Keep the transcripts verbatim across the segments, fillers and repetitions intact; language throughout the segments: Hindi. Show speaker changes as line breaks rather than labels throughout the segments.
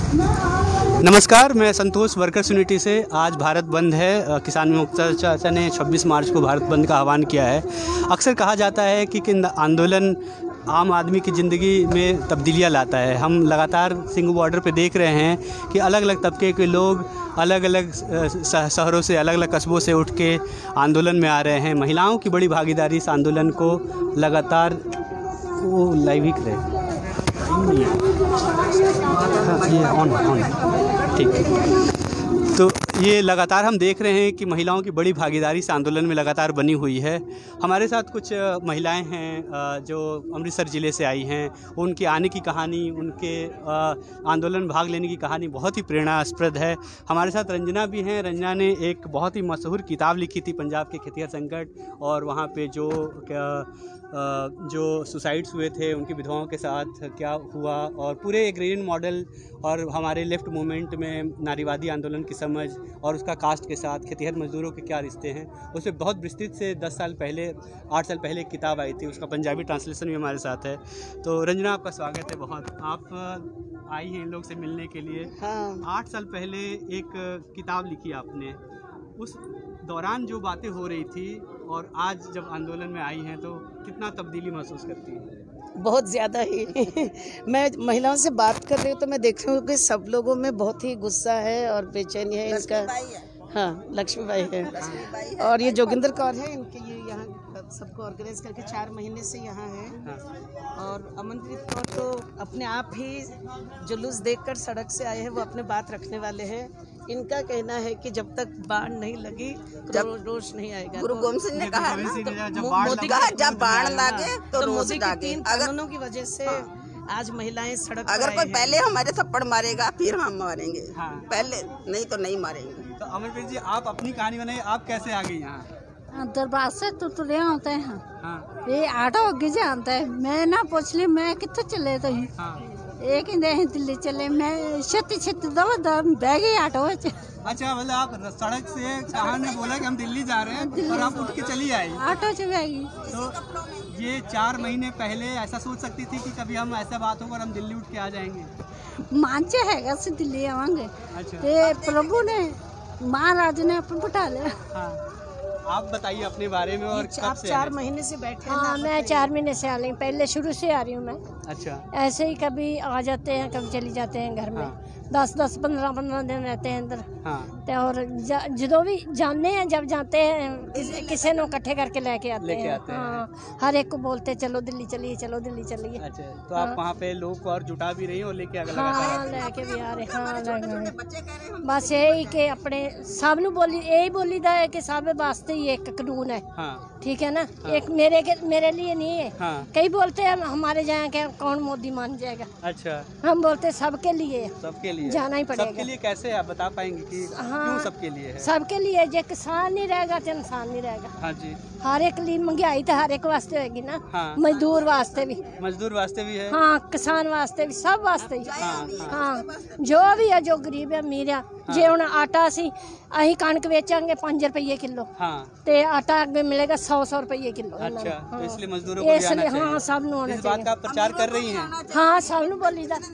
नमस्कार, मैं संतोष वर्कर्स यूनिटी से। आज भारत बंद है। किसान मोर्चा ने छब्बीस मार्च को भारत बंद का आह्वान किया है। अक्सर कहा जाता है कि आंदोलन आम आदमी की ज़िंदगी में तब्दीलियाँ लाता है। हम लगातार सिंघू बॉर्डर पे देख रहे हैं कि अलग अलग तबके के लोग अलग अलग शहरों से, अलग अलग कस्बों से उठ के आंदोलन में आ रहे हैं। महिलाओं की बड़ी भागीदारी इस आंदोलन को लगातार वो लाइव ही करे ये ऑन ऑन ठीक है। तो ये लगातार हम देख रहे हैं कि महिलाओं की बड़ी भागीदारी इस आंदोलन में लगातार बनी हुई है। हमारे साथ कुछ महिलाएं हैं जो अमृतसर ज़िले से आई हैं। उनके आने की कहानी, उनके आंदोलन में भाग लेने की कहानी बहुत ही प्रेरणास्पद है। हमारे साथ रंजना भी हैं। रंजना ने एक बहुत ही मशहूर किताब लिखी थी, पंजाब के खेतिहर संकट, और वहाँ पे जो जो सुसाइड्स हुए थे उनकी विधवाओं के साथ क्या हुआ, और पूरे एग्रेरियन मॉडल और हमारे लेफ़्ट मूवमेंट में नारीवादी आंदोलन की समझ और उसका कास्ट के साथ खेतिहर मजदूरों के क्या रिश्ते हैं, उसमें बहुत विस्तृत से दस साल पहले आठ साल पहले एक किताब आई थी। उसका पंजाबी ट्रांसलेशन भी हमारे साथ है। तो रंजना, आपका स्वागत है बहुत। आप आई हैं इन लोग से मिलने के लिए। हाँ। आठ साल पहले एक किताब लिखी आपने। उस दौरान जो बातें हो रही थी और आज जब आंदोलन में आई हैं तो कितना तब्दीली महसूस करती हैं?
बहुत ज़्यादा ही मैं महिलाओं से बात कर रही हूँ तो मैं देख रही हूँ कि सब लोगों में बहुत ही गुस्सा है और बेचैनी है। इनका हाँ लक्ष्मीबाई है और ये जोगिंदर कौर है। इनके ये यहाँ सबको ऑर्गेनाइज करके चार महीने से यहाँ है। और अमनप्रीत कौर तो अपने आप ही जुलूस देखकर सड़क से आए हैं, वो अपने बात रखने वाले हैं। इनका कहना है कि जब तक बाढ़ नहीं लगी जब रोष नहीं आएगा।
गुरु गोविंद सिंह ने कहा ना,
तो मोदी का
जब बाढ़ लगे तो रोष जागे।
तीन कानूनों की वजह से आज महिलाएं सड़क
अगर कोई पहले हमारे थप्पड़ मारेगा फिर हम मारेंगे। हाँ। पहले नहीं तो नहीं मारेंगे।
तो अमरप्रीत जी, आप अपनी कहानी बनाइए। आप कैसे आ गई यहाँ?
दरबार से तो तुले आते हैं।
हाँ।
ये ऑटो आगे जानता है। मैं ना पूछ ली मैं कितने चले तो ही।
हाँ।
एक ही नहीं दिल्ली चले, मैं छत्ती छत्ती दबा दब बह गई ऑटो।
अच्छा, मतलब आप सड़क से कहाँ ने बोला कि हम दिल्ली जा रहे हैं और आप उठ के चली आई?
ऑटो से बह गई।
तो ये चार महीने पहले ऐसा सोच सकती थी कि कभी हम ऐसा बात होगा और हम दिल्ली उठ के आ जाएंगे?
मांचे है से दिल्ली आवांगे।
अच्छा।
ते प्रभु ने, महाराज ने अपन बिठा लिया।
हाँ। आप बताइए अपने बारे में। और कब
आप
से
चार महीने से बैठे हैं?
हाँ, मैं चार महीने से आ रही हूँ। पहले शुरू से आ रही हूँ मैं।
अच्छा।
ऐसे ही कभी आ जाते हैं, कभी चली जाते हैं घर में।
हाँ।
दस दस पंद्रह पंद्रह दिन रहते हैं अंदर।
हाँ।
तो और जो भी जाने हैं, जब जाते हैं किसी, किसी ने इकट्ठे करके लेके आते
लेके
हैं।
आते हैं।
हाँ, हर एक को बोलते चलो दिल्ली चलिए, चलो दिल्ली चलिए।
अच्छा, तो आप वहाँ पे लोग को और जुटा भी रही हैं और लेके आगे लगा?
हाँ, लेके भी आ रहे। हाँ, लगे। बस यही कि अपने सब नू बोली यही बोली दा है कि सब वास्ते ही एक कानून है।
हाँ।
ठीक है ना। हाँ। एक मेरे के मेरे लिए नहीं है।
हाँ।
कई बोलते हैं हमारे जहाँ के कौन मोदी मान जाएगा।
अच्छा।
हम बोलते सबके लिए,
सबके लिए
जाना ही पड़ेगा।
सबके लिए कैसे आप बता पाएंगे कि
हाँ,
क्यों सबके लिए है?
सबके लिए। जो किसान नहीं रहेगा तो इंसान नहीं रहेगा।
हाँ जी।
हर एक लिए महंगाई तो हर एक वास्ते होगी ना।
हाँ।
मजदूर वास्ते भी,
मजदूर वास्ते भी है।
हाँ, किसान वास्ते भी, सब वास्ते ही।
हाँ,
हाँ, जो भी है, जो गरीब है अमीर है। जे हुण आटा सी अही कणक बेचांगे पाँच रुपये किलो।
हाँ।
ते आटा अगे मिलेगा सौ सौ रुपये किलो।
अच्छा।
हाँ।
तो इसलिए मजदूरों को भी आना चाहिए।
हाँ, सब नू आना
इस बात का आप प्रचार कर रही हैं?
हाँ, सब नू बोली दा,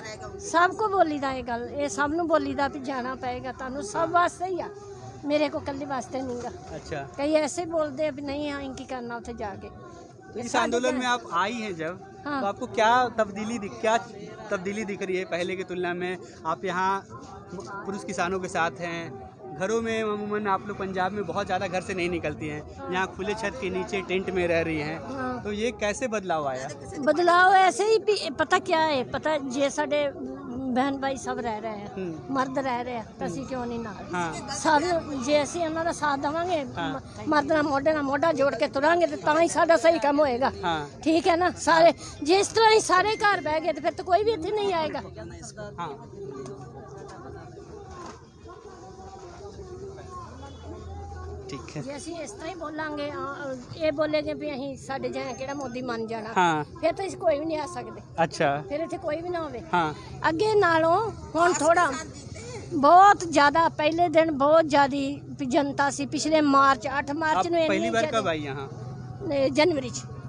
सबको बोली दा ये गल। ये सब नू बोली दा भी जाना पएगा तानू, सब वास्ते ही आ, मेरे को कल्ली वास्ते नहीं गा।
अच्छा। कई
ऐसे बोलते हैं नहीं हाँ इनकी करना उसे जाके।
तो इस आंदोलन में आप आई हैं जब, हाँ, तो आपको क्या तब्दीली दिख क्या तब्दीली दिख रही है पहले की तुलना में? आप यहाँ पुरुष किसानों के साथ हैं। घरों में अमूमन आप लोग पंजाब में बहुत ज़्यादा घर से नहीं निकलती हैं, यहाँ खुले छत के नीचे टेंट में रह रही हैं। हाँ। तो ये कैसे बदलाव आया?
बदलाव ऐसे ही पता क्या है, पता जे साडे बहन भाई सब रह रहे हैं, मर्द रह रहे हैं, तो असी क्यों नहीं ना? हाँ। सब जे असी उन्हां दा साथ देवांगे, हाँ, मर्द नाल मोढे नाल मोढा जोड़ के तुरांगे तो तां ही साडा सही काम होएगा। हाँ। ठीक है ना। सारे जे इस तरह ही सारे घर बह गए तो फिर तो कोई भी इत्थे नहीं आएगा। हाँ।
ठीक है।
जे असी इस तरह ही बोलांगे, ये बोलेंगे भी अहीं साडे जहाँ केड़ा मोदी मान जाना।
हाँ।
फिर तो इस कोई भी नहीं आ सकते।
अच्छा।
फिर इत्थे कोई भी ना होवे।
हाँ।
अगे नालों हुण थोड़ा बहुत ज्यादा, पहले दिन बहुत ज्यादा जनता सी। पिछले मार्च आठ मार्च में
पहली बार कब आई यहाँ?
जनवरी च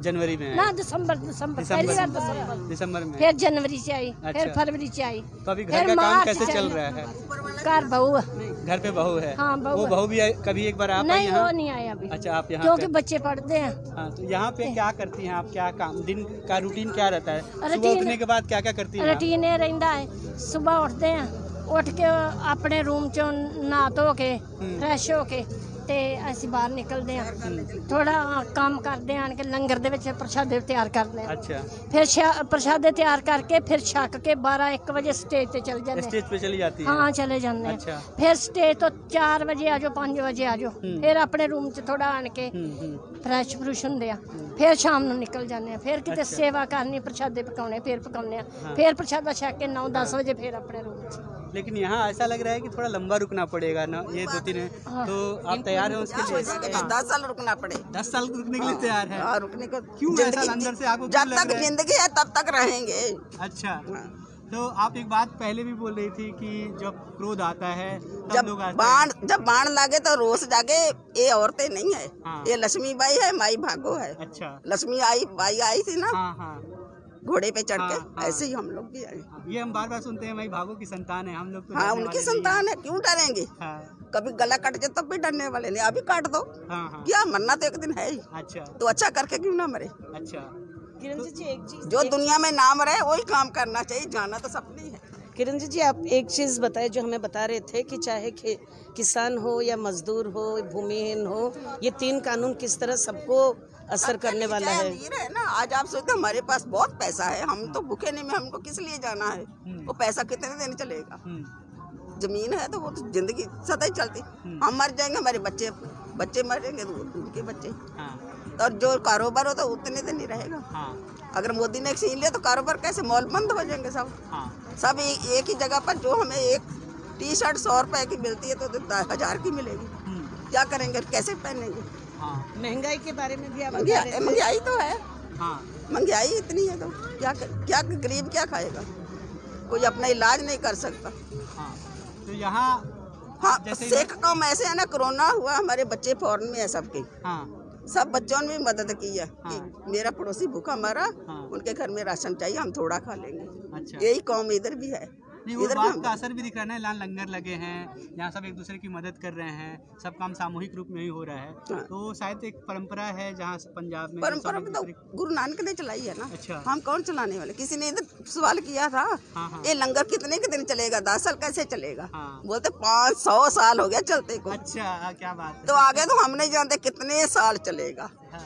जनवरी में
ना दिसंबर दिसंबर पहली बार दिसंबर
दिसंबर में,
फिर जनवरी से आई,
अच्छा।
फिर फरवरी से आई।
तो अभी घर का काम कैसे चल रहा है?
घर बहू है,
घर पे बहू है।
हाँ, बहू
वो
है।
बहू भी आई- कभी एक बार आप आई
नहीं वो
यहाँ?
नहीं आए अभी।
अच्छा, आप यहाँ
क्योंकि
पे-
बच्चे पढ़ते हैं।
हाँ, तो यहाँ पे क्या करती हैं आप? क्या काम, दिन का रूटीन क्या रहता है? सुबह
रूटीन-
उठने के बाद क्या क्या करती हैं आप?
रूटीन ये रहता है, सुबह उठते हैं, उठ के अपने रूम चो नहा धो के फ्रैश हो के ਤੇ ਅਸੀਂ ਬਾਹਰ ਨਿਕਲਦੇ ਹਾਂ, ਥੋੜਾ ਕੰਮ ਕਰਦੇ ਆਣ ਕੇ ਲੰਗਰ ਦੇ ਵਿੱਚ ਪ੍ਰਸ਼ਾਦੇ ਤਿਆਰ ਕਰਦੇ ਹਾਂ।
अच्छा,
ਫਿਰ ਸ਼ਾ- ਪ੍ਰਸ਼ਾਦੇ ਤਿਆਰ ਕਰਕੇ ਫਿਰ ਛਕ ਕੇ ਬਾਰਾਂ ਇੱਕ ਵਜੇ ਸਟੇਜ ਤੇ ਚਲ ਜਾਂਦੇ
स्टेज पे चली जाती है।
ਹਾਂ ਚਲੇ ਜਾਂਦੇ ਹਾਂ।
अच्छा।
ਫਿਰ ਸਟੇਜ ਤੋਂ ਚਾਰ ਵਜੇ ਆ ਜਾਓ, ਪੰਜ ਵਜੇ ਆ ਜਾਓ, ਫਿਰ ਆਪਣੇ ਰੂਮ 'ਚ ਥੋੜਾ ਆਣ ਕੇ
हम्म, हम्म,
ਫਰੈਸ਼ ਫਰੂਸ਼ ਹੁੰਦੇ ਆ, ਫਿਰ ਸ਼ਾਮ ਨੂੰ ਨਿਕਲ ਜਾਂਦੇ ਆ, ਫਿਰ ਕਿਤੇ ਸੇਵਾ ਕਰਨੀ, ਪ੍ਰਸ਼ਾਦੇ ਪਕਾਉਣੇ, ਫਿਰ ਪਕਾਉਂਦੇ ਆ, ਫਿਰ ਪ੍ਰਸ਼ਾਦਾ ਛਕ ਕੇ ਨੌ ਦਸ ਵਜੇ ਫਿਰ ਆਪਣੇ ਰੂਮ 'ਚ।
लेकिन यहाँ ऐसा लग रहा है कि थोड़ा लंबा रुकना पड़ेगा ना, ये दो तीन है, तो आप तैयार हैं उसके लिए?
दस साल रुकना पड़े।
दस साल रुकने के लिए तैयार है?
हाँ, रुकने को
क्यों ऐसा
जिंदगी-
अंदर से आपको क्यों
जब
लग
तक
रहा है?
जिंदगी है तब तक रहेंगे।
अच्छा, तो आप एक बात पहले भी बोल रही थी कि जब क्रोध आता है तब
जब
लोग आते
बाण जब बाण लागे तो रोज जागे। ये औरतें नहीं है,
हाँ।
ये लक्ष्मी बाई है, माई भागो है।
हैं। अच्छा,
लक्ष्मी आई बाई आई थी ना
हाँ हाँ
घोड़े पे चढ़ के,
हाँ, हाँ।
ऐसे ही हम लोग भी आए।
हाँ, ये हम बार बार सुनते हैं, भाई भागो की संतान है, हम लोग तो
हाँ,
डरने
उनकी
वाले
संतान है, क्यों डरेंगे?
नहीं हैं। हाँ
कभी गला कट जाए तब भी डरने वाले नहीं, अभी काट दो।
हाँ हाँ,
क्या मरना तो एक दिन है ही,
अच्छा
तो अच्छा करके क्यों ना मरे।
अच्छा,
किरण जी एक चीज
जो दुनिया में नाम रहे वही काम करना चाहिए, जाना तो सबने ही है।
किरण जी जी आप एक चीज़ बताए जो हमें बता रहे थे कि चाहे कि किसान हो या मजदूर हो, भूमिहीन हो, ये तीन कानून किस तरह सबको असर करने वाला है।
अमीर है ना, आज आप सोचते हमारे पास बहुत पैसा है, हम तो भूखे नहीं में, हमको किस लिए जाना है? वो पैसा कितने दिन चलेगा?
हम्म,
जमीन है तो वो तो जिंदगी सदा ही चलती। हम मर जाएंगे, हमारे बच्चे बच्चे मरेंगे तो उनके बच्चे,
हाँ
और जो कारोबार हो तो उतने दिन ही रहेगा।
हाँ
अगर मोदी ने छीन लिया तो कारोबार कैसे, मॉल बंद हो जाएंगे सब।
हाँ,
सब एक, एक ही जगह पर जो हमें एक टी शर्ट सौ रुपए की मिलती है तो दस हजार की मिलेगी,
हम्म,
क्या करेंगे, कैसे पहनेंगे?
हाँ
महंगाई के बारे में भी आप बता
महंगाई
रहे थे।
महंगाई तो है,
हाँ,
महंगाई इतनी है तो क्या क्या गरीब क्या खाएगा? कोई अपना इलाज नहीं कर सकता।
हाँ, तो यहाँ
हाँ,
जैसे-
सेख कम ऐसे है ना, कोरोना हुआ, हमारे बच्चे फॉरेन में है सबके,
हाँ
सब बच्चों ने भी मदद की है
हाँ।
कि मेरा पड़ोसी भूखा मरा,
हाँ।
उनके घर में राशन चाहिए, हम थोड़ा खा लेंगे।
अच्छा,
यही कौम इधर भी है,
नहीं वो
इधर भी
बात
हम-
का असर भी दिख रहा है ना, लाल लंगर लगे हैं, यहाँ सब एक दूसरे की मदद कर रहे हैं, सब काम सामूहिक रूप में ही हो रहा है।
हाँ।
तो शायद एक परंपरा है जहाँ से पंजाब में जो
परंपरा
सब एक
तो
दूसरे-
गुरु नानक ने चलाई है ना।
अच्छा।
हम कौन चलाने वाले? किसी ने इधर सवाल किया था,
हाँ, हाँ।
ये लंगर कितने के दिन चलेगा, दस साल कैसे चलेगा?
हाँ।
बोलते पाँच सौ साल हो गया चलते को।
अच्छा, हाँ, क्या बात है।
तो आगे तो हम नहीं जानते कितने साल चलेगा,
हाँ।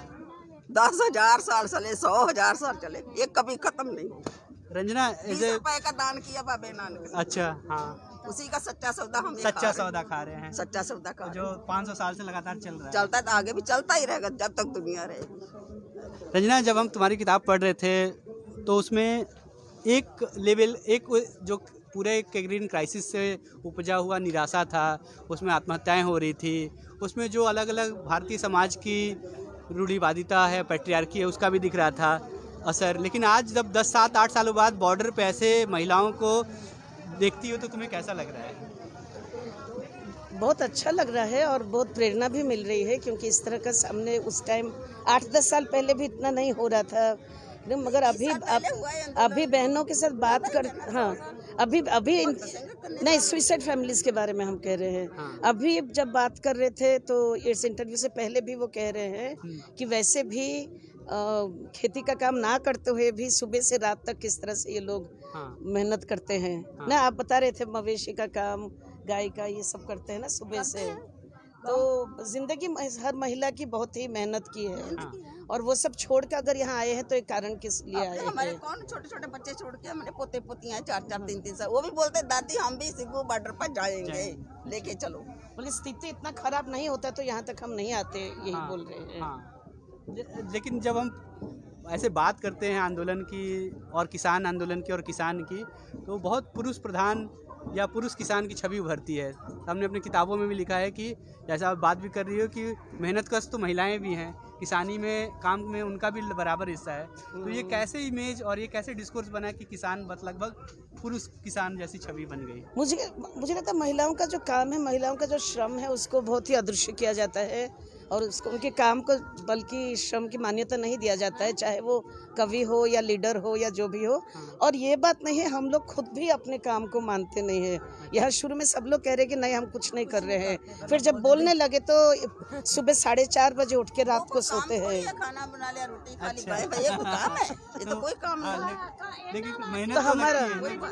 दस हजार साल चले, सौ हजार साल चले, ये कभी खत्म नहीं होगा।
रंजना
बीस
एज
रुपए का दान किया बाबे नानक ने,
अच्छा, हाँ,
उसी का सच्चा सौदा हम
सच्चा सौदा खा रहे हैं,
सच्चा सौदा का
जो पाँच सौ साल से लगातार चल रहा है।
चलता तो आगे भी चलता ही रहेगा जब तक दुनिया रहेगी।
रंजना, जब हम तुम्हारी किताब पढ़ रहे थे तो उसमें एक लेवल, एक जो पूरे ग्रीन क्राइसिस से उपजा हुआ निराशा था, उसमें आत्महत्याएं हो रही थी, उसमें जो अलग अलग भारतीय समाज की रूढ़िवादिता है, पैट्रियार्की है, उसका भी दिख रहा था असर। लेकिन आज जब दस सात आठ सालों बाद बॉर्डर पे ऐसे महिलाओं को देखती हो तो तुम्हें कैसा लग रहा है?
बहुत अच्छा लग रहा है और बहुत प्रेरणा भी मिल रही है, क्योंकि इस तरह का सामने उस टाइम आठ दस साल पहले भी इतना नहीं हो रहा था, मगर अभी अब अभी बहनों के साथ बात कर, हाँ अभी अभी नहीं, सुसाइड फैमिलीज के बारे में हम कह रहे हैं।
हाँ।
अभी जब बात कर रहे थे तो इस इंटरव्यू से पहले भी वो कह रहे हैं कि वैसे भी आ, खेती का काम ना करते हुए भी सुबह से रात तक किस तरह से ये लोग
हाँ।
मेहनत करते हैं।
हाँ।
ना आप बता रहे थे मवेशी का काम, गाय का, ये सब करते हैं ना सुबह से। तो जिंदगी में हर महिला की बहुत ही मेहनत की है,
हाँ।
और वो सब छोड़ कर अगर यहाँ आए हैं तो एक कारण किस लिए आए
हमारे
हैं?
कौन छोटे छोटे बच्चे छोड़ के, हमारे पोते पोतियां चार चार तीन तीन साल, वो भी बोलते दादी हम भी सिंगू बॉर्डर पर जाएंगे, लेके चलो।
बोले स्थिति इतना खराब नहीं होता तो यहाँ तक हम नहीं आते, यही
हाँ,
बोल रहे हैं।
हाँ। ले- लेकिन जब हम ऐसे बात करते हैं आंदोलन की और किसान आंदोलन की और किसान की, तो बहुत पुरुष प्रधान या पुरुष किसान की छवि उभरती है। हमने अपनी किताबों में भी लिखा है कि जैसा आप बात भी कर रही हो कि मेहनतकश तो महिलाएं भी हैं, किसानी में काम में उनका भी बराबर हिस्सा है। तो ये कैसे इमेज और ये कैसे डिस्कोर्स बना कि किसान बस लगभग पुरुष किसान जैसी छवि बन गई?
मुझे मुझे लगता है महिलाओं का जो काम है, महिलाओं का जो श्रम है, उसको बहुत ही अदृश्य किया जाता है। और उसको उनके काम को बल्कि श्रम की मान्यता नहीं दिया जाता है, चाहे वो कवि हो या लीडर हो या जो भी हो। और ये बात नहीं है, हम लोग खुद भी अपने काम को मानते नहीं है। यहाँ शुरू में सब लोग कह रहे कि नहीं हम कुछ नहीं कर रहे हैं, फिर जब बोलने लगे तो सुबह साढ़े चार बजे उठ के रात को सोते हैं।
खाना बना लिया, रोटी खा ली, भाई भाई ये कोई काम है? ये तो कोई काम नहीं।
तो हमारा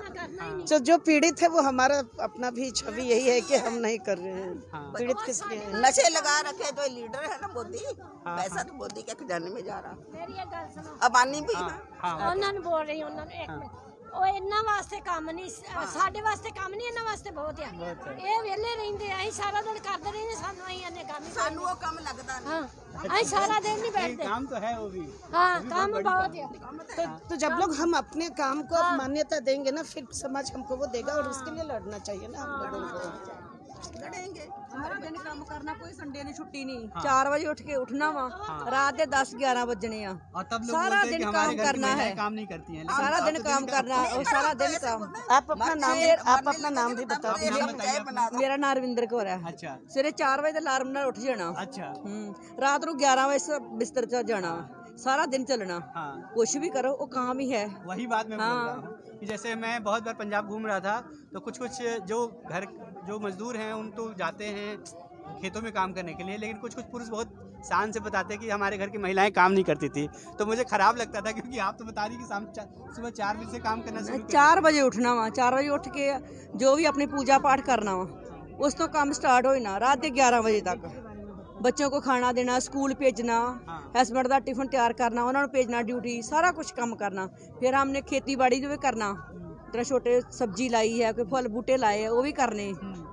जो जो पीड़ित है वो हमारा अपना भी छवि यही है कि हम नहीं कर रहे हैं। पीड़ित किस लिए है?
नशे लगा रखे जो लीडर है ना मोदी, पैसा तो मोदी के खजाने में जा रहा। अब आनी भी
ਉਹਨਾਂ ਨੂੰ ਬੋਲ ਰਹੀ ਉਹਨਾਂ ਨੂੰ ਇੱਕ ਮਿੰਟ ਉਹ ਇਹਨਾਂ ਵਾਸਤੇ ਕੰਮ ਨਹੀਂ ਸਾਡੇ ਵਾਸਤੇ ਕੰਮ ਨਹੀਂ ਇਹਨਾਂ ਵਾਸਤੇ ਬਹੁਤ ਆ ਇਹ ਵਿਹਲੇ ਰਹਿੰਦੇ ਆ ਅਸੀਂ ਸਾਰਾ ਦਿਨ ਕਰਦੇ ਰਹਿੰਦੇ ਸਾਨੂੰ ਅਸੀਂ ਇਹਨੇ ਕੰਮ
ਸਾਨੂੰ ਉਹ ਕੰਮ ਲੱਗਦਾ ਨਹੀਂ
ਹਾਂ ਅਸੀਂ ਸਾਰਾ दिन नहीं बैठते
काम तो है वो भी
हाँ काम बहुत है
तो, तो जब लोग हम अपने काम को मान्यता देंगे ना फिर समाज हमको वो देगा और उसके लिए लड़ना चाहिए ना हम लोगों को।
लड़ेंगे
ਸਾਰਾ ਦਿਨ ਕੰਮ ਕਰਨਾ, ਕੋਈ ਸੰਡੇ ਨੂੰ ਛੁੱਟੀ ਨਹੀਂ। ਚਾਰ ਵਜੇ ਉੱਠ ਕੇ ਉੱਠਣਾ ਵਾ, ਰਾਤ ਦੇ दस ग्यारह बजने आ।
और तब लोग
सारा
बोलते हैं
दिन
कि हमारे
काम
घर की
करना
महिलाएं
है।
काम नहीं करती हैं।
सारा दिन काम करना और सारा दिन काम।
आप अपना नाम आप अपना नाम भी बता दीजिए।
मेरा नाम रविंदर कौर है।
अच्छा
सवेरे चार वजे अलार्म ਨਾਲ ਉੱਠ ਜਾਣਾ।
अच्छा
हम्म रात ਨੂੰ ग्यारह बजे बिस्तर ਚ ਜਾਣਾ, सारा दिन चलना।
हाँ
कुछ भी करो वो काम ही है।
वही बात मैं बोल रहा हूँ कि जैसे मैं बहुत बार पंजाब घूम रहा था तो कुछ कुछ जो घर जो मजदूर हैं उन तो जाते हैं खेतों में काम करने के लिए, लेकिन कुछ कुछ पुरुष बहुत शान से बताते हैं कि हमारे घर की महिलाएं काम नहीं करती थी। तो मुझे खराब लगता था क्योंकि आप तो बता रही कि शाम सुबह चार बजे से काम करना शुरू कर
चार बजे उठना वा, चार बजे उठ के जो भी अपनी पूजा पाठ करना वा उस तो काम स्टार्ट हो जाना रात के ग्यारह बजे तक। बच्चों को खाना देना, स्कूल भेजना, हस्बैंड का टिफिन तैयार करना, उन्होंने भेजना ड्यूटी, सारा कुछ काम करना। फिर हमने खेती बाड़ी जो भी करना, तरह छोटे सब्जी लाई है, कोई फल बूटे लाए है वो भी करने।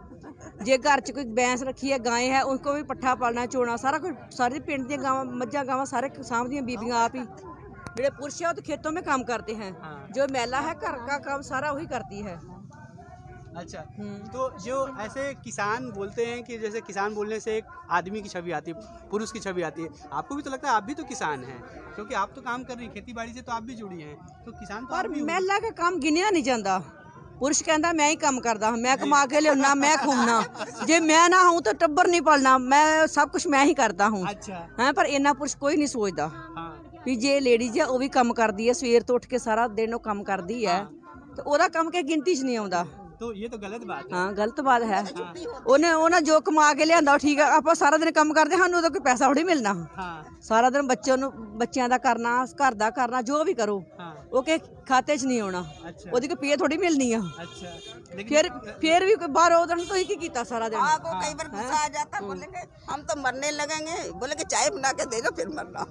जे घर च कोई भैंस रखी है, गाय है, उनको भी पट्ठा पालना, चोना, सारा कुछ। सारे पिंड दी गावां मज्झां गावां सारे सामने बीबियां आप ही। जेडे पुरुष है वो तो खेतों में काम करते हैं, जो महिला है घर का काम सारा वही करती है।
अच्छा तो जो ऐसे किसान बोलते हैं कि जैसे किसान बोलने से एक आदमी की छवि आती है, पुरुष की छवि आती है, आपको भी तो लगता है आप भी तो किसान हैं क्योंकि आप तो काम कर रही हैं खेती बाड़ी से, तो आप भी जुड़ी हैं, तो किसान तो
पर महिला का काम गिनिया नहीं जाता। पुरुष कहता मैं ही काम करता, मैं कमा के लिया, मैं घूमना, जे मैं ना हूँ तो टब्बर नहीं पालना, मैं सब कुछ मैं ही करता हूँ।
अच्छा
है पर इन्ना पुरुष कोई नहीं सोचता भी जे लेडीज है वो भी काम करती है, सवेर तो उठ के सारा दिन वो काम करती है तो ओदा काम के गिनती च नहीं आता।
तो ये तो गलत बात है।
हाँ गलत बात है। उन्हें उन्हें जो कमा के लिया ठीक है, आप सारा दिन काम करते हैं तो कोई पैसा थोड़ी मिलना।
हाँ।
सारा दिन बच्चों बच्चों का करना, घर का करना, जो भी करो
हाँ।
वो के खाते च नहीं आना।
अच्छा।
वो पे थोड़ी मिलनी है।
अच्छा
फिर फिर भी कोई बाहर हो तो ही कीता सारा दिन।
हाँ, को कई बार गुस्सा आ जाता है, बोलेंगे हम तो मरने लगेंगे, बोले कि चाय बना के दे दो फिर मरना।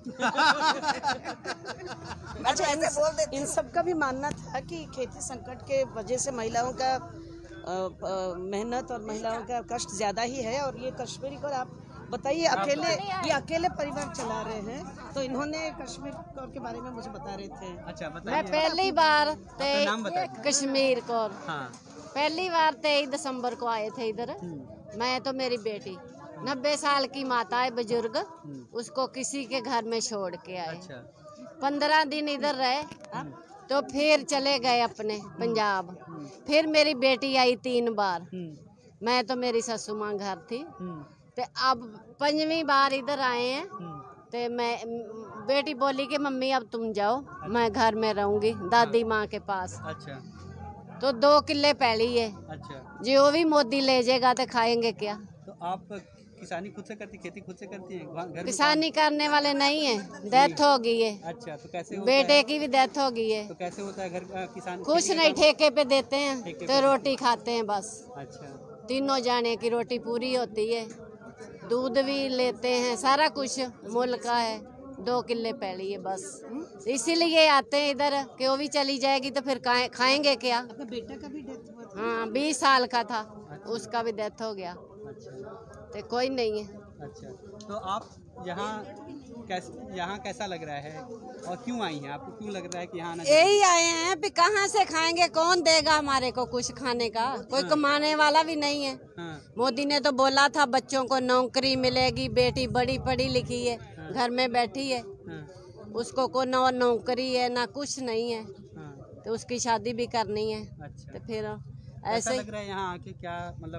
अच्छा इन, बोल देते इन सब का भी मानना था कि खेती संकट के वजह से महिलाओं का मेहनत और महिलाओं का कष्ट ज्यादा ही है। और ये कश्मीरी को आप बताइए, अकेले ये अकेले परिवार चला रहे हैं, तो इन्होंने कश्मीर कौर के बारे में मुझे बता रहे थे।
अच्छा बताइए।
मैं पहली बार
नाम बताइए।
कश्मीर कौर।
हाँ।
पहली बार तेईस दिसंबर को आए थे इधर। मैं तो मेरी बेटी नब्बे साल की माता है बुजुर्ग, उसको किसी के घर में छोड़ के आए।
अच्छा।
पंद्रह दिन इधर रहे तो फिर चले गए अपने पंजाब। फिर मेरी बेटी आई तीन बार, मैं तो मेरी ससु माँ घर थी। तो अब पंजवीं बार इधर आए हैं तो मैं बेटी बोली कि मम्मी अब तुम जाओ, मैं घर में रहूंगी दादी माँ के पास।
अच्छा।
तो दो किले पैली है।
अच्छा।
जो भी मोदी ले जाएगा तो खाएंगे क्या।
तो आप किसानी खुद से करती, खेती खुद से करती हैं?
किसानी करने वाले नहीं है, डेथ हो गई है।
अच्छा तो कैसे होता
बेटे
है?
की भी डेथ हो गई है।
तो कैसे होता है घर किसान?
कुछ नहीं, ठेके पे देते हैं तो रोटी खाते हैं बस।
अच्छा।
तीनों जाने की रोटी पूरी होती है, दूध भी लेते हैं, सारा कुछ मुल का है। दो किले पैली है बस, इसीलिए आते हैं इधर कि वो भी चली जाएगी तो फिर खाएंगे क्या।
अपने बेटा का भी डेथ हुआ था?
हाँ बीस साल का था। अच्छा। उसका भी डेथ हो गया।
अच्छा।
तो कोई नहीं है।
अच्छा तो आप यहाँ कैसे, यहाँ कैसा लग रहा है और क्यों आई हैं? आपको क्यों लग रहा है कि यहाँ
यही आए हैं भी कहाँ से खाएंगे, कौन देगा हमारे को कुछ खाने का, कोई हाँ। कमाने वाला भी नहीं है। हाँ। मोदी ने तो बोला था बच्चों को नौकरी मिलेगी, बेटी बड़ी पढ़ी लिखी है। हाँ। घर में बैठी है। हाँ। उसको को ना नौकरी है ना कुछ नहीं है। हाँ। तो उसकी शादी भी करनी है। अच्छा। तो फिर ऐसे
लग रहा है यहाँ आके क्या मतलब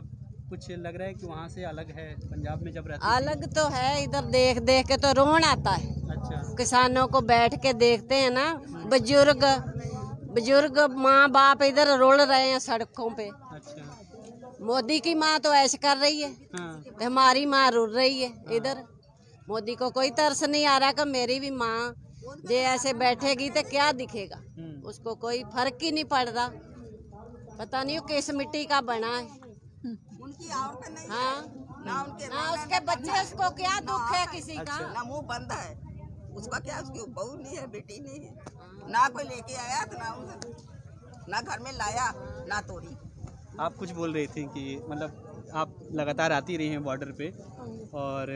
कुछ लग रहा है कि वहाँ से अलग है, पंजाब में जब रहते थे?
अलग तो है, इधर देख देख के तो रोन आता है।
अच्छा।
किसानों को बैठ के देखते हैं ना, बुजुर्ग बुजुर्ग माँ बाप इधर रोल रहे हैं सड़कों पे।
अच्छा।
मोदी की माँ तो ऐसे कर रही है,
हाँ।
तो हमारी माँ रुल रही है इधर। मोदी को कोई तरस नहीं आ रहा कि मेरी भी माँ जे ऐसे बैठेगी तो क्या दिखेगा, उसको कोई फर्क ही नहीं पड़ रहा। पता नहीं वो किस मिट्टी का बना है।
उनकी और पे नहीं
हाँ
है, ना उनके
ना उसके बच्चे, उसको क्या दुख है किसी का।
ना मुंह बंद है उसका, क्या उसकी बहू नहीं है, बेटी नहीं है, ना कोई लेके आया तो ना उसे ना घर में लाया ना तोड़ी।
आप कुछ बोल रही थी कि मतलब आप लगातार आती रही हैं बॉर्डर पे, और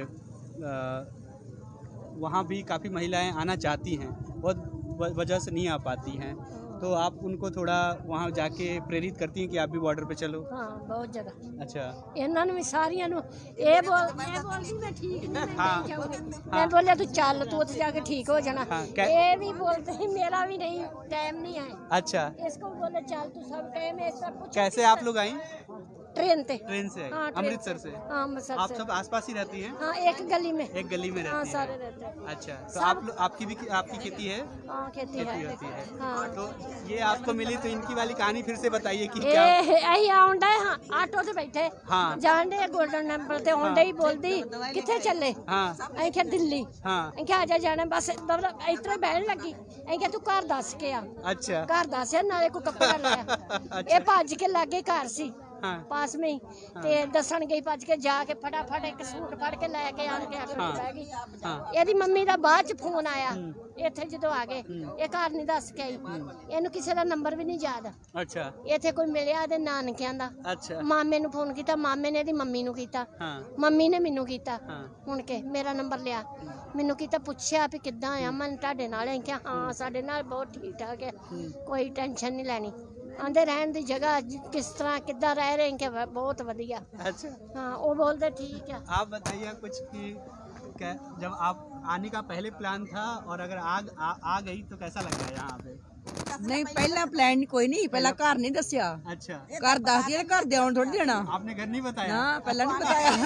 आ, वहाँ भी काफ़ी महिलाएं आना चाहती हैं, बहुत वजह से नहीं आ पाती हैं, तो आप उनको थोड़ा वहाँ जाके प्रेरित करती हैं कि आप भी बॉर्डर पे चलो?
हाँ बहुत जगह।
अच्छा।
ਇਹਨਾਂ ਨੂੰ ਵੀ ਸਾਰੀਆਂ ਨੂੰ ਇਹ ਬੋਲ ਇਹ ਬੋਲਦੀ ਮੈਂ ਠੀਕ ਨਹੀਂ ਮੈਂ ਜਾਊਂਗੀ, ਮੈਂ ਬੋਲਿਆ ਤੂੰ ਚੱਲ ਤੂੰ ਉੱਥੇ ਜਾ ਕੇ ਠੀਕ ਹੋ ਜਾਣਾ। ਇਹ ਵੀ बोलते हैं मेरा भी नहीं टाइम नहीं है।
अच्छा।
इसको बोले चल तू सब टाइम है सब कुछ।
कैसे आप लोग आई?
ट्रेन से।
ट्रेन से?
हाँ,
अमृतसर से?
हाँ अमृतसर
आप
से।
सब आसपास ही रहती हैं?
हाँ एक गली में।
एक गली में रहती
हाँ
हैं?
सारे रहते हैं।
अच्छा, तो आप लो- आपकी भी आपकी खेती है?
हाँ खेती
खेती
है।
होती है।
हाँ
तो ये आपको मिली, तो इनकी वाली कहानी फिर से बताइए कि क्या?
ਇਹ ਅਸੀਂ ਆਉਂਦਾ ਹਾਂ ਆਟੋ ਤੇ ਬੈਠੇ
ਹਾਂ।
ਜਾਣਦੇ ਗੋਲਡਨ ਟੈਂਪਲ ਤੇ ਆਉਂਦੇ ਹੀ ਬੋਲਦੀ ਕਿੱਥੇ ਚੱਲੇ?
हाँ
ਅਸੀਂ ਕਿਹਾ ਦਿੱਲੀ।
हाँ।
ਅਸੀਂ ਕਿਹਾ ਆਜਾ ਜਾਣਾ ਬਸ ਇਤਰੇ ਬਹਿਣ ਲੱਗੀ। ਅਸੀਂ ਕਿਹਾ ਤੂੰ ਘਰ ਦੱਸ ਕੇ ਆ।
अच्छा।
ਘਰ ਦੱਸਿਆ ਨਾਲੇ ਕੋਈ ਕੱਪੜਾ ਲਿਆ। ਇਹ ਭੱਜ ਕੇ ਲਾਗੇ ਘਰ ਸੀ
हाँ।
पास में ही ते दसन गई भज के जाके फटाफट एक सूट फड़ के लैके आन के अपने बह गई।
हाँ।
ਇਹਦੀ ਮੰਮੀ ਦਾ ਬਾਅਦ ਚ ਫੋਨ ਆਇਆ ਇੱਥੇ ਜਦੋਂ ਆ ਗਏ ਇਹ ਘਰ ਨਹੀਂ ਦੱਸ ਕੇ ਆਈ। ਇਹਨੂੰ ਕਿਸੇ ਦਾ ਨੰਬਰ ਵੀ ਨਹੀਂ ਯਾਦ।
अच्छा।
ਇੱਥੇ ਕੋਈ ਮਿਲਿਆ ਇਹਦੇ ਨਾਨਕਿਆਂ ਦਾ।
अच्छा।
ਮਾਮੇ ਨੂੰ ਫੋਨ ਕੀਤਾ, ਮਾਮੇ ਨੇ ਇਹਦੀ ਮੰਮੀ ਨੂੰ ਕੀਤਾ,
हाँ।
ਮੰਮੀ ਨੇ ਮੈਨੂੰ ਕੀਤਾ।
हाँ।
ਹੁਣ ਕੇ ਮੇਰਾ ਨੰਬਰ ਲਿਆ, ਮੈਨੂੰ ਕੀਤਾ, ਪੁੱਛਿਆ ਵੀ ਕਿੱਦਾਂ ਆ ਮਨ ਤੁਹਾਡੇ ਨਾਲ ਹੈ? ਕਿ ਹਾਂ ਸਾਡੇ ਨਾਲ ਬਹੁਤ ਠੀਕ ਠਾਕ ਹੈ, ਕੋਈ ਟੈਨਸ਼ਨ ਨਹੀਂ ਲੈਣੀ। आंदे रहन दी जगह किस तरह किद्दां रह रहे हैं कि बहुत वधिया।
अच्छा।
हाँ वो बोलते ठीक है।
आप बताइए कुछ कि क्या जब आप आने का पहले प्लान था, और अगर आ, आ, आ गई तो कैसा लग रहा है यहाँ पे?
नहीं पहला प्लान कोई नहीं, पहला घर नहीं दसिया।
अच्छा।
घर दस दिया, घर दे आउण थोड़ी देना।
आपने घर नहीं बताया?
ना पहला नहीं बताया।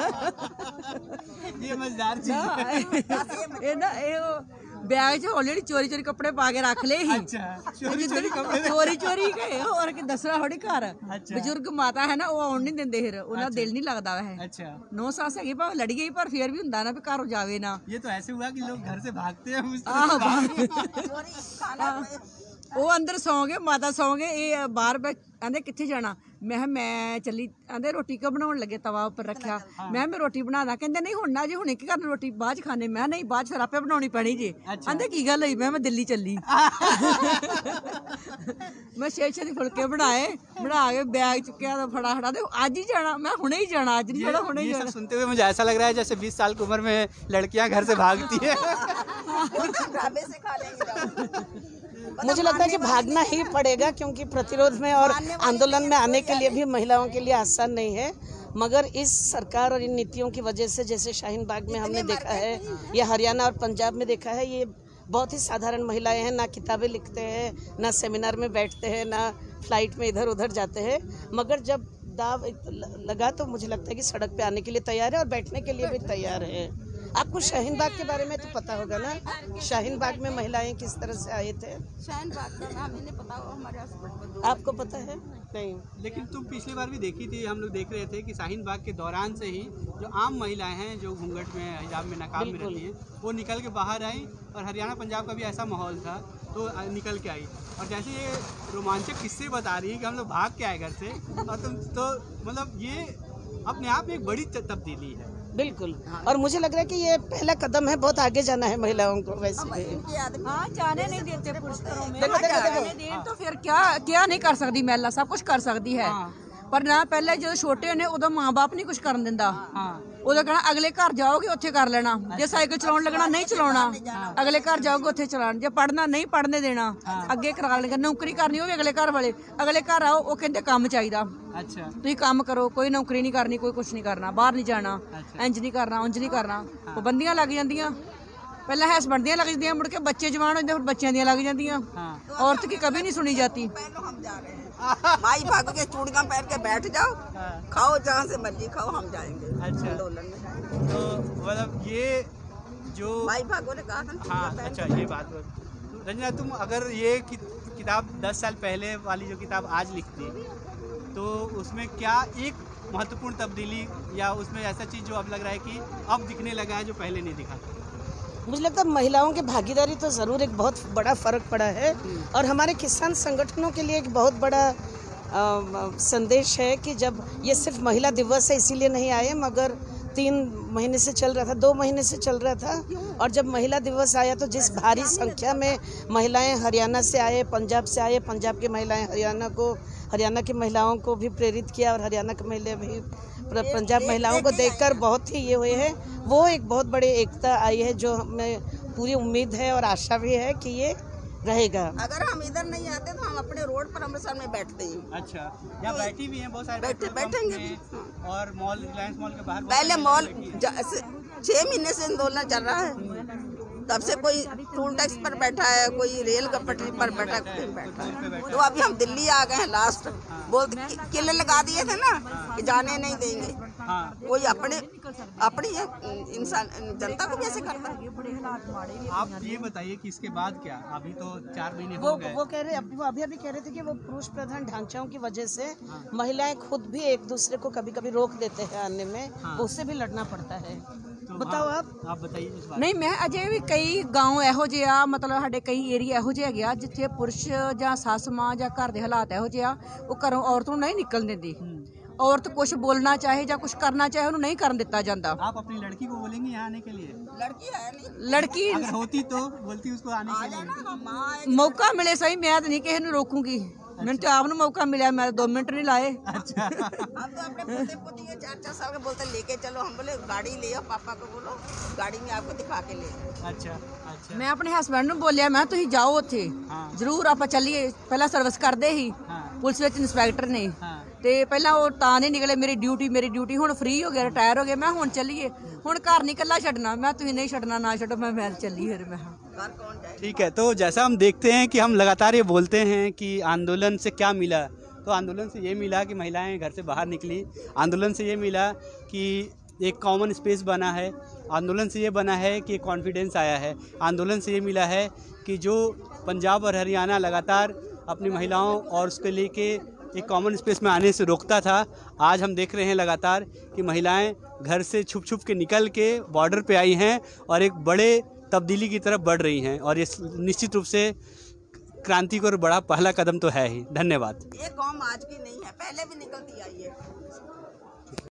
ये मजेदार चीज है।
ये ना ये बैग च ऑलरेडी चोरी चोरी कपड़े पा के रख ले ही।
अच्छा। चोरी चोरी कपड़े?
चोरी चोरी गए और कि दसरा थोड़ी घर।
अच्छा।
बुजुर्ग माता है ना वो आउण नहीं देंदे, फिर उन्हें दिल नहीं लगता है।
अच्छा।
नौ सास हैगी भावें लड़ी गई पर फिर भी हुंदा ना भी घर जावे ना।
ये तो ऐसे हुआ कि लोग घर से भागते हैं उस
आह,
तरह से।
ਉਹ ਅੰਦਰ ਸੌਂ ਗਏ, ਮਾਤਾ ਸੌਂ ਗਏ, ਇਹ ਬਾਹਰ ਕਹਿੰਦੇ ਕਿੱਥੇ ਜਾਣਾ? ਮੈਂ ਕਿਹਾ ਮੈਂ ਚੱਲੀ। ਕਹਿੰਦੇ ਰੋਟੀ ਕਿਉਂ ਬਣਾਉਣ ਲੱਗੇ? ਤਵਾ ਉੱਪਰ ਰੱਖਿਆ। ਮੈਂ ਕਿਹਾ ਮੈਂ ਰੋਟੀ ਬਣਾ ਦਾਂ। ਕਹਿੰਦੇ ਨਹੀਂ ਹੁਣ ਨਾ ਜੀ, ਹੁਣੇ ਕੀ ਕਰਨਾ ਰੋਟੀ, ਬਾਅਦ ਚ ਖਾਣੇ। ਮੈਂ ਨਹੀਂ ਬਾਅਦ ਚ ਫਿਰ ਆਪੇ ਬਣਾਉਣੀ ਪੈਣੀ ਜੀ। ਕਹਿੰਦੇ ਕੀ ਗੱਲ ਹੋਈ? ਮੈਂ ਮੈਂ ਦਿੱਲੀ ਚੱਲੀ। ਮੈਂ ਛੇ ਛੇ ਦੀ ਫੁਲਕੇ ਬਣਾਏ, ਬਣਾ ਕੇ बैग चुकिया तो फटा फटा दे आज ही जाना, मैं हुणे ही जाना, आज नहीं जाना, हुणे ही जाना।
सुनते हुए मुझे ऐसा लग रहा है जैसे बीस साल की उम्र में लड़कियां घर से भागती है।
ढाबे से खा लेंगे।
मुझे लगता है कि भागना ही पड़ेगा, क्योंकि प्रतिरोध में और आंदोलन में आने के लिए भी महिलाओं के लिए आसान नहीं है। मगर इस सरकार और इन नीतियों की वजह से, जैसे शाहीन बाग में हमने देखा है या हरियाणा और पंजाब में देखा है, ये बहुत ही साधारण महिलाएं हैं, ना किताबें लिखते हैं, ना सेमिनार में बैठते हैं, ना फ्लाइट में इधर उधर जाते हैं, मगर जब दाव लगा तो मुझे लगता है कि सड़क पे आने के लिए तैयार है और बैठने के लिए भी तैयार है। आपको शाहीन बाग के बारे में तो पता होगा ना, शाहीन बाग में महिलाएं किस तरह से आए थे?
शाहीन बाग का नाम ही नहीं पता, वो हमारे हस्बैंड।
आपको पता है? नहीं।
लेकिन तुम पिछली बार भी देखी थी, हम लोग देख रहे थे कि शाहीन बाग के दौरान से ही जो आम महिलाएं हैं जो घूंघट में, हिजाब में, नकाब में रहती हैं, वो निकल के बाहर आई, और हरियाणा पंजाब का भी ऐसा माहौल था तो निकल के आई। और जैसे ये रोमांचक किस्से बता रही है कि हम लोग भाग के आए घर से, और तुम तो मतलब ये अपने आप में एक बड़ी तब्दीली है।
बिल्कुल। और मुझे लग रहा है कि ये पहला कदम है, बहुत आगे जाना है महिलाओं को। वैसे भी
हाँ जाने नहीं देते पुरुष घरों में,
देखो, देखो, देखो।
जाने दें तो फिर क्या क्या नहीं कर सकती महिला, सब कुछ कर सकती है। पर ना पहले जो छोटे ने उदो माँ बाप नहीं कुछ करन दिंदा, उदो कहना अगले घर जाओगे उत्थे कर लेना, जे साइकिल चलाउण लगना नहीं चलाउणा, अगले घर जाओगे उत्थे चलाण, जे पढ़ना नहीं पढ़ने देना, अगे करा लेंगे, नौकरी करनी होवे अगले घर वाले, अगले घर आओ वो कहंदे काम चाहिदा।
अच्छा।
तुसीं काम करो, कोई नौकरी नहीं करनी, कोई कुछ नहीं करना, बाहर नहीं जाना, इंज नहीं करना, उंज नहीं करना, पाबंदियां लग जांदियां। पहले हस्बैंड दियां लग जांदियां, मुड़ के बच्चे जवान होंदे, फिर बच्चों दियां लग जांदियां। औरत की कभी नहीं सुनी जाती।
माई भागो के चूड़ियां पहन के बैठ जाओ, खाओ जहाँ से मर्जी खाओ, हम जाएंगे
अच्छा।
आंदोलन में।
तो मतलब ये जो
माई भागो ने कहा था ना,
हाँ
चूड़ियां
अच्छा
पहन
ये बात रंजना, तुम अगर ये कि, किताब दस साल पहले वाली जो किताब आज लिखती तो उसमें क्या एक महत्वपूर्ण तब्दीली या उसमें ऐसा चीज़ जो अब लग रहा है कि अब दिखने लगा है जो पहले नहीं दिखा था?
मुझे लगता है महिलाओं की भागीदारी तो ज़रूर एक बहुत बड़ा फ़र्क पड़ा है और हमारे किसान संगठनों के लिए एक बहुत बड़ा आ, संदेश है कि जब ये सिर्फ महिला दिवस है इसीलिए नहीं आए, मगर तीन महीने से चल रहा था, दो महीने से चल रहा था। और जब महिला दिवस आया तो जिस भारी संख्या में महिलाएं हरियाणा से आए, पंजाब से आए, पंजाब की महिलाएं हरियाणा को हरियाणा की महिलाओं को भी प्रेरित किया और हरियाणा की महिलाएं भी पंजाब महिलाओं को देखकर बहुत ही ये हुए हैं। वो एक बहुत बड़ी एकता आई है जो हमें पूरी उम्मीद है और आशा भी है कि ये रहेगा।
अगर हम इधर नहीं आते तो हम अपने रोड पर अमृतसर में बैठते हैं।
अच्छा, यहाँ बैठी भी हैं बहुत सारे
बैठे बैठेंगे भी।
और मॉल, रिलायंस मॉल के बाहर
पहले मॉल छह महीने से आंदोलन चल रहा है, तब से कोई टोल टैक्स पर बैठा है, कोई रेल का पटरी पर बैठा है, बैठा है। तो अभी हम दिल्ली आ गए हैं लास्ट, बोलते किले लगा दिए थे ना कि जाने नहीं देंगे। कोई अपने अपनी इंसान जनता को कैसे करता है?
आप ये बताइए कि इसके बाद क्या? अभी तो चार महीने
वो
हो गए।
वो कह रहे वो अभी अभी कह रहे थे कि वो पुरुष प्रधान ढांचाओं की वजह से महिलाएं खुद भी एक दूसरे को कभी कभी रोक देते हैं आने में, उससे भी लड़ना पड़ता है।
तो
बताओ आप
आप बताइए इस बात।
ਨਹੀਂ ਮੈਂ ਅਜੇ ਵੀ ਕਈ ਗਾਉਂ ਇਹੋ ਜਿਹੇ ਆ, ਮਤਲਬ ਸਾਡੇ ਕਈ ਏਰੀਆ ਇਹੋ ਜਿਹੇ ਹੈਗੇ ਆ ਜਿੱਥੇ ਪੁਰਸ਼ ਜਾਂ ਸੱਸ ਮਾਂ ਜਾਂ ਘਰ ਦੇ ਹਾਲਾਤ ਇਹੋ ਜਿਹੇ ਆ ਉਹ ਘਰੋਂ ਔਰਤ ਨੂੰ ਨਹੀਂ ਨਿਕਲਣ ਦਿੰਦੀ। औरत कुछ बोलना चाहे या कुछ करना चाहे उन्हें नहीं करने दिता जाता।
आप अपनी लड़की को बोलेंगी यहाँ आने के लिए?
लड़की है नहीं,
लड़की
अगर होती तो बोलती उसको आने के लिए?
मौका मिले सही, मैं तो नहीं किसी ने रोकूंगी। मैंने तो आपने मौका मिला, मैं दो मिनट नहीं लाए।
अच्छा।
हम तो अपने पोते पोती के चार चार साल के बोलते लेके चलो, हम बोले गाड़ी ले आओ, पापा को बोलो गाड़ी में आपको दिखा के ले।
अच्छा अच्छा।
मैं अपने हस्बैंड ਨੂੰ ਬੋਲਿਆ ਮੈਂ ਤੁਸੀਂ ਜਾਓ ਉੱਥੇ ਜ਼ਰੂਰ ਆਪਾਂ ਚੱਲੀਏ। ਪਹਿਲਾਂ ਸਰਵਿਸ ਕਰਦੇ ਸੀ ਪੁਲਿਸ ਵਿੱਚ ਇੰਸਪੈਕਟਰ ਨੇ, ਤੇ ਪਹਿਲਾਂ ਉਹ ਤਾਂ ਨਹੀਂ ਨਿਕਲੇ। ਮੇਰੀ ਡਿਊਟੀ ਮੇਰੀ ਡਿਊਟੀ ਹੁਣ ਫ੍ਰੀ ਹੋ ਗਿਆ, ਰਿਟਾਇਰ ਹੋ ਗਿਆ। ਮੈਂ ਹੁਣ ਚੱਲੀਏ, ਹੁਣ ਘਰ ਨਹੀਂ ਇਕੱਲਾ ਛੱਡਣਾ। ਮੈਂ ਤੁਸੀਂ नहीं ਛੱਡਣਾ ਨਾ ਛੱਡੋ, मैं मैं ਚੱਲੀ ਫਿਰ मैं।
ठीक है, तो जैसा हम देखते हैं कि हम लगातार ये बोलते हैं कि आंदोलन से क्या मिला, तो आंदोलन से ये मिला कि महिलाएं घर से बाहर निकली। आंदोलन से ये मिला कि एक कॉमन स्पेस बना है। आंदोलन से ये बना है कि कॉन्फिडेंस आया है। आंदोलन से ये मिला है कि जो पंजाब और हरियाणा लगातार अपनी महिलाओं और उसके लेके एक कॉमन स्पेस में आने से रोकता था, आज हम देख रहे हैं लगातार कि महिलाएं घर से छुप छुप के निकल के बॉर्डर पे आई हैं और एक बड़े तब्दीली की तरफ बढ़ रही हैं। और ये निश्चित रूप से क्रांति को बड़ा पहला कदम तो है ही। धन्यवाद।
ये कौम आज की नहीं है, पहले भी निकलती आई है।